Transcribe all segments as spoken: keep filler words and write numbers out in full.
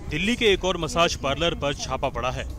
दिल्ली के एक और मसाज पार्लर पर छापा पड़ा है।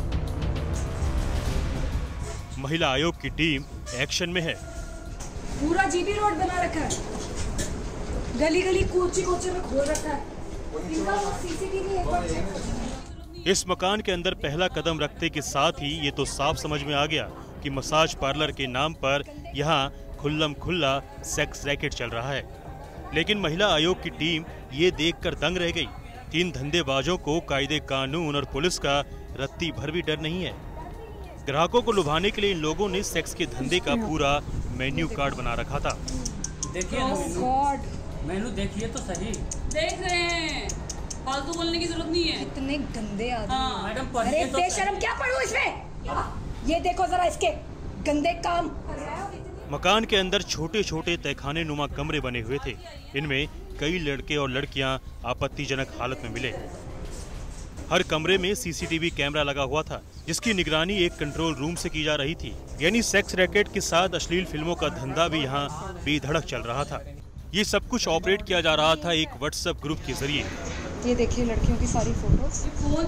महिला आयोग की टीम एक्शन में है। पूरा जीबी रोड बना रखा है, गली गली कोची कोचे में खोल रखा है। इनका सीसीटीवी एक बार चेक करो। इस मकान के अंदर पहला कदम रखते के साथ ही ये तो साफ समझ में आ गया कि मसाज पार्लर के नाम पर यहाँ खुल्लम खुल्ला सेक्स रैकेट चल रहा है। लेकिन महिला आयोग की टीम ये देखकर दंग रह गई। तीन धंधेबाजों को कायदे कानून और पुलिस का रत्ती भर भी डर नहीं है। ग्राहकों को लुभाने के लिए इन लोगों ने सेक्स के धंधे का पूरा मेन्यू कार्ड बना रखा था। देखिए मेनू देखिए तो सही। देख रहे हैं, फालतू बोलने की जरूरत नहीं है। इतने गंदे आदमी। हाँ। मैडम अरे बेशरम, क्या पढ़ूं इसमें? ये देखो जरा इसके गंदे काम। मकान के अंदर छोटे छोटे तहखाने नुमा कमरे बने हुए थे। इनमें कई लड़के और लड़कियां आपत्तिजनक हालत में मिले। हर कमरे में सीसीटीवी कैमरा लगा हुआ था, जिसकी निगरानी एक कंट्रोल रूम से की जा रही थी। यानी सेक्स रैकेट के साथ अश्लील फिल्मों का धंधा भी यहाँ बेधड़क चल रहा था। ये सब कुछ ऑपरेट किया जा रहा था एक व्हाट्सएप ग्रुप के जरिए। ये देखिए लड़कियों की सारी फोटोज,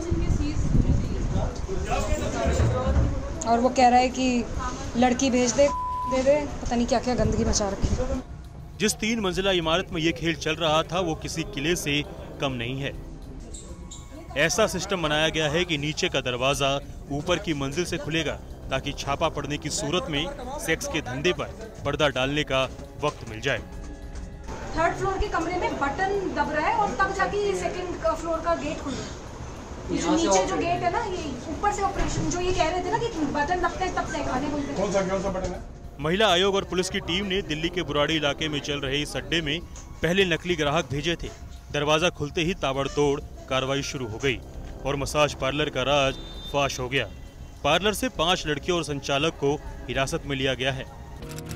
और वो कह रहा है कि लड़की भेज दे दे दे, पता नहीं क्या क्या गंदगी मचा रखी। जिस तीन मंजिला इमारत में ये खेल चल रहा था वो किसी किले से कम नहीं है। ऐसा सिस्टम बनाया गया है कि नीचे का दरवाजा ऊपर की मंजिल से खुलेगा, ताकि छापा पड़ने की सूरत में सेक्स के धंधे पर पर्दा डालने का वक्त मिल जाए। थर्ड फ्लोर के कमरे में बटन दब रहा है और तब जाके सेकंड फ्लोर का गेट खुल रहा है। जो नीचे जो गेट है ना, ये ऊपर से ऑपरेशन, जो ये कह रहे थे ना कि बटन दबते तब तहखाने खुलते हैं। कौन सा कौन सा बटन है? महिला आयोग और पुलिस की टीम ने दिल्ली के बुराड़ी इलाके में चल रहे इस अड्डे में पहले नकली ग्राहक भेजे थे। दरवाजा खुलते ही ताबड़तोड़ कार्रवाई शुरू हो गई और मसाज पार्लर का राज फाश हो गया। पार्लर से पांच लड़कियों और संचालक को हिरासत में लिया गया है।